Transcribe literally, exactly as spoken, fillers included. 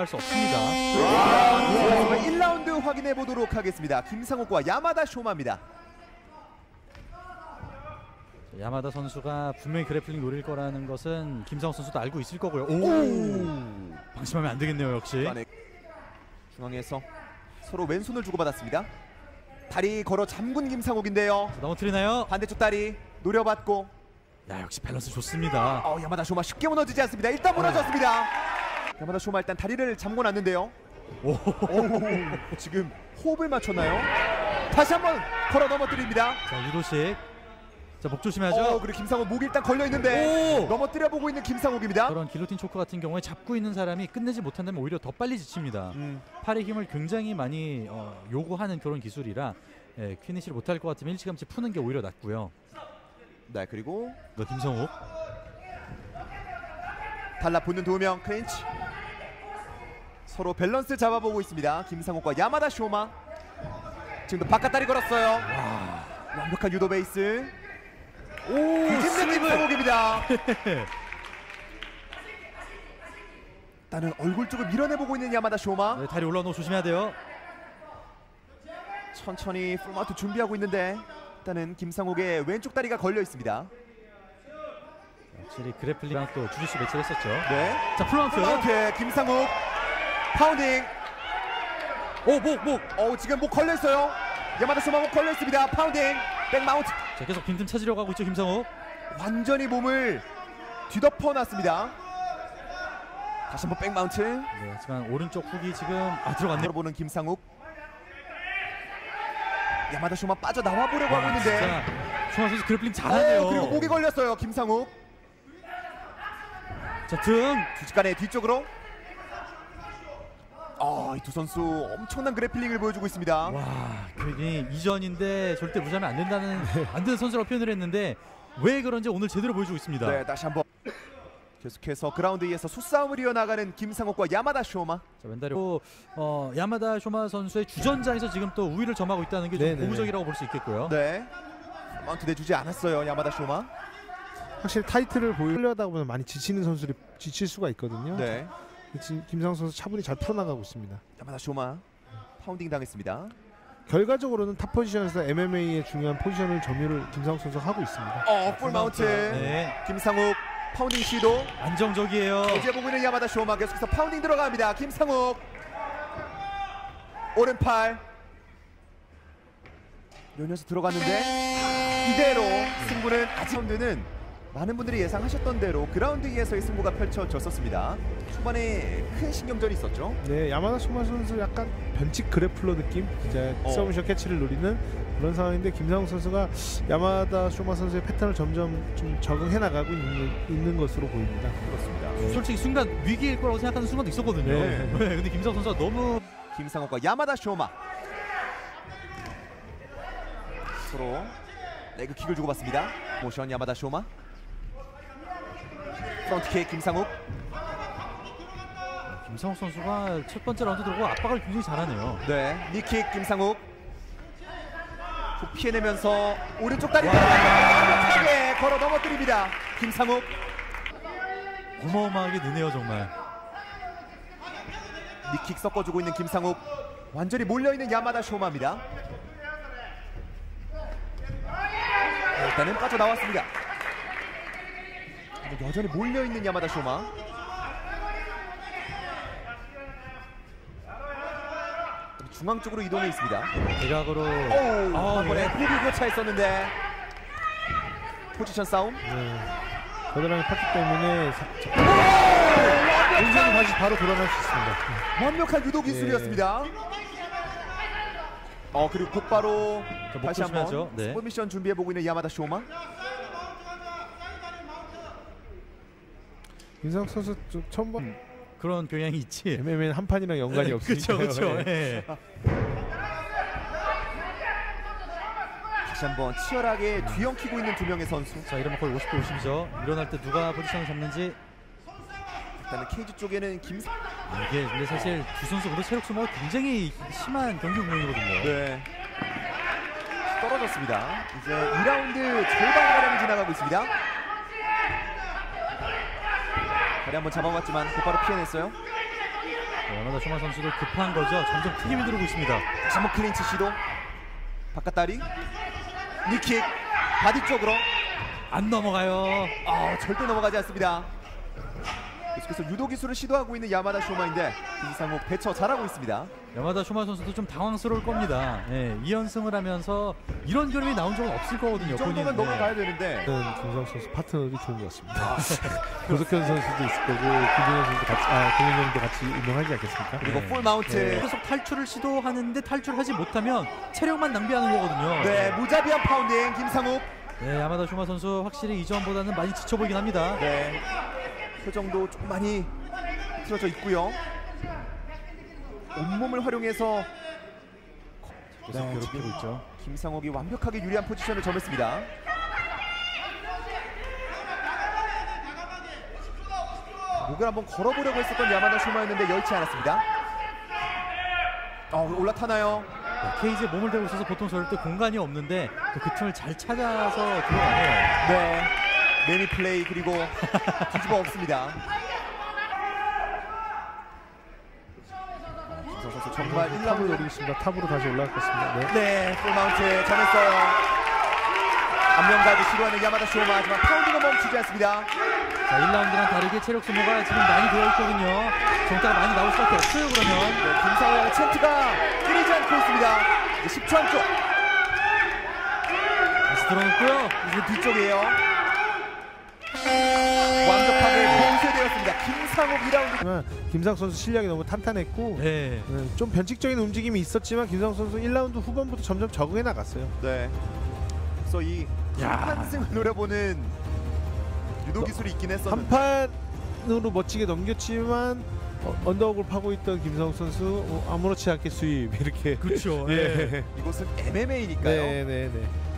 무시할 수 없습니다. 일 라운드 확인해 보도록 하겠습니다. 김상욱과 야마다 쇼마입니다. 야마다 선수가 분명히 그래플링 노릴 거라는 것은 김상욱 선수도 알고 있을 거고요. 오! 오! 방심하면 안 되겠네요, 역시. 중앙에서 서로 왼손을 주고받았습니다. 다리 걸어 잠근 김상욱인데요. 넘어뜨리나요? 반대쪽 다리 노려봤고. 야, 역시 밸런스 좋습니다. 어, 야마다 쇼마 쉽게 무너지지 않습니다. 일단 무너졌습니다. 야마다 쇼마 일단 다리를 잠궈 놨는데요. 오. 오, 지금 호흡을 맞췄나요? 다시 한번 걸어 넘어뜨립니다. 자, 유도식. 자, 목 조심하죠. 어, 그리고 김상욱 목이 일단 걸려 있는데 넘어뜨려 보고 있는 김상욱입니다. 그런 길로틴 초크 같은 경우에 잡고 있는 사람이 끝내지 못한다면 오히려 더 빨리 지칩니다. 음. 팔의 힘을 굉장히 많이 어, 요구하는 그런 기술이라 예, 피니시를 못할 것 같으면 일찌감치 푸는 게 오히려 낫고요. 네, 그리고 너 김성욱 달라붙는 두 명 클린치. 서로 밸런스 잡아보고 있습니다. 김상욱과 야마다 쇼마. 지금도 바깥다리 걸었어요. 와. 완벽한 유도 베이스. 오, 뒤집는 김상욱입니다. 일단은 얼굴 쪽을 밀어내보고 있는 야마다 쇼마. 네, 다리 올라오는 거 조심해야 돼요. 천천히 풀마운트 준비하고 있는데 일단은 김상욱의 왼쪽 다리가 걸려 있습니다. 확실히 그래플링이랑 또 주짓수 매치를 했었죠. 네. 자, 풀마운트. 풀마운트 김상욱 파운딩. 오, 목, 목. 어, 지금 목 걸려 있어요. 야마다 쇼마 목 걸려 있습니다. 파운딩. 백마운트. 자, 계속 빈틈 찾으려고 하고 있죠, 김상욱. 완전히 몸을 뒤덮어 놨습니다. 다시 한번 백마운트. 네, 하지만 오른쪽 훅이 지금 아 들어갔네요. 보는 김상욱. 야마다 쇼마 빠져 나와 보려고 하고 있는데. 진짜 쇼마 선수 그래플링 잘하네요. 오, 그리고 목이 걸렸어요, 김상욱. 자, 등. 순식간에 뒤쪽으로. 아, 이 두 선수 엄청난 그래플링을 보여주고 있습니다. 와, 괜히 이전인데 절대 무시하면 안 된다는 안 되는 선수라고 표현을 했는데 왜 그런지 오늘 제대로 보여주고 있습니다. 네, 다시 한번 계속해서 그라운드 위에서 수싸움을 이어나가는 김상욱과 야마다 쇼마. 자, 왼다리 어, 야마다 쇼마 선수의 주전자에서 지금 또 우위를 점하고 있다는 게 좀 고무적이라고 볼 수 있겠고요. 네, 마운트 내주지 않았어요, 야마다 쇼마. 확실히 타이틀을 보이려다 보면 많이 지치는 선수들이 지칠 수가 있거든요. 네. 지금 김상욱 선수 차분히 잘 풀어나가고 있습니다. 야마다 쇼마 파운딩 당했습니다. 결과적으로는 탑 포지션에서 엠엠에이의 중요한 포지션을 점유를 김상욱 선수가 하고 있습니다. 어, 풀 마운트. 네. 김상욱 파운딩 시도. 안정적이에요. 이제 보고 있는 야마다 쇼마 계속해서 파운딩 들어갑니다. 김상욱 오른팔 연이어서 들어갔는데 이대로 승부는 아직 라운드는 많은 분들이 예상하셨던 대로 그라운드 위에서의 승부가 펼쳐졌었습니다. 초반에 큰 신경전이 있었죠. 네, 야마다 쇼마 선수 약간 변칙 그래플러 느낌, 이제 어. 서브미션 캐치를 노리는 그런 상황인데 김상욱 선수가 야마다 쇼마 선수의 패턴을 점점 좀 적응해 나가고 있는, 있는 것으로 보입니다. 그렇습니다. 네. 솔직히 순간 위기일 거라고 생각하는 순간도 있었거든요. 네. 네. 근데 김상욱 선수가 너무 김상욱과 야마다 쇼마 서로 레그 킥을 주고받습니다. 모션 야마다 쇼마. 프론트킥 김상욱. 김상욱 선수가 첫 번째 라운드 들어오고 압박을 굉장히 잘하네요. 네, 니킥 김상욱. 훅 피해내면서 오른쪽 다리 완벽하게 걸어 넘어뜨립니다. 김상욱. 어마어마하게 느네요, 정말. 니킥 섞어주고 있는 김상욱. 완전히 몰려있는 야마다 쇼마입니다. 네, 일단은 빠져나왔습니다. 여전히 몰려있는 야마다 쇼마. 중앙 쪽으로 이동해 있습니다. 대각으로. 오, 아, 한 번에 네. 훅이 교차했었는데 포지션 싸움. 네. 겨드랑이 팠기 때문에 인생이 다시 바로 돌아갈 수 있습니다. 완벽한 유도 기술이었습니다. 어, 그리고 곧바로 자, 목 다시 한번 조심하죠. 네. 스포 미션 준비해보고 있는 야마다 쇼마. 김상욱 선수 좀 처음 봐. 음, 그런 경향이 있지. 엠엠에이는 한 판이랑 연관이 네, 없으니까. 그렇죠, 그렇죠. 네. 다시 한번 치열하게 뒤엉키고 있는 두 명의 선수. 자, 이러면 거의 오십 대 오십이죠. 일어날 때 누가 포지션을 잡는지. 일단은 케이지 쪽에는 김상. 이게 근데 사실 두 선수 모두 체력 소모가 굉장히 심한 경기 운영이거든요. 네. 떨어졌습니다. 이제 이 라운드 절반가량이 지나가고 있습니다. 다리 한번 잡아봤지만 곧바로 피해냈어요. 네, 야마다 쇼마 선수도 급한 거죠. 점점 크게 밀들고 있습니다. 다시 한번 클린치 시도. 바깥다리. 니킥. 바디 쪽으로. 안 넘어가요. 아, 절대 넘어가지 않습니다. 계속해서 유도 기술을 시도하고 있는 야마다 쇼마인데 김상욱 대처 잘하고 있습니다. 야마다 쇼마 선수도 좀 당황스러울 겁니다. 예, 이 연승을 하면서 이런 그림이 나온 적은 없을 거거든요. 이 정도면 본인. 넘어가야 되는데 저는 김상 선수 파트너들이 좋은 것 같습니다. 고석현 선수도 있을 거고 김준현 선수도 같이, 아 김준현도 같이 운영하지 않겠습니까? 그리고 네. 풀 마운트. 네. 네. 계속 탈출을 시도하는데 탈출하지 못하면 체력만 낭비하는 거거든요. 무자비한 파운딩 김상욱. 네, 야마다 쇼마 선수 확실히 이전보다는 많이 지쳐 보이긴 합니다. 네. 표정도 조금 많이 틀어져 있고요. 온몸을 활용해서 계속 네, 괴롭히고 지금 있죠. 김상욱이 완벽하게 유리한 포지션을 점했습니다. 목을 한번 걸어보려고 했었던 야마다 쇼마였는데 여의치 않았습니다. 어, 올라타나요? 네, 케이지에 몸을 대고 있어서 보통 저럴 때 공간이 없는데 또 그 틈을 잘 찾아서 들어가네요. 네. 매니 플레이 그리고 뒤집어 엎습니다. 김상 선수 정말 일 탑을 라운드 노리고 있습니다. 탑으로 다시 올라갈 것 같습니다. 네. 네, 풀마운트 전했어요. 안면가드 시도하는 야마다 쇼마 하지만 파운딩은 멈추지 않습니다. 자, 일 라운드랑 다르게 체력 소모가 지금 많이 되어 있거든요. 정타가 많이 나올 수밖에 없어요. 그러면 네, 김상호의 챈트가 끊이지 않고 있습니다. 이제 십 초 안쪽 다시 들어놓고요. 이제 뒤쪽이에요. 완벽하게 봉쇄되었습니다. 김상욱 이 라운드. 하지만 김상 선수 실력이 너무 탄탄했고 네. 네, 좀 변칙적인 움직임이 있었지만 김상 선수 일 라운드 후반부터 점점 적응해 나갔어요. 네. 그래서 이 야. 한승을 노려보는 유도 기술이 있긴 했었는데 한 판으로 멋지게 넘겼지만 어, 언더옥을 파고 있던 김상욱 선수 어, 아무렇지 않게 수입 이렇게. 그렇죠. 예. 이곳은 엠엠에이니까요. 네, 네, 네.